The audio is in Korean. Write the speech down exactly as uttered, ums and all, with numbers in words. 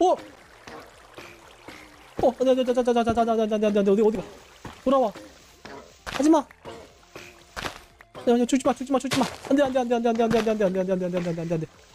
어? 어, 안돼, 안돼, 안돼, 안돼, 안돼, 안돼, 안돼, 안돼, 안돼, 어디, 어디가? 돌아와. 하지마. 야, 야, 죽지 마, 죽지 마, 죽지 마. 안돼, 안돼, 안돼, 안돼, 안돼, 안돼, 안돼, 안돼, 안돼, 안돼, 안돼, 안돼, 안돼, 안돼, 안돼.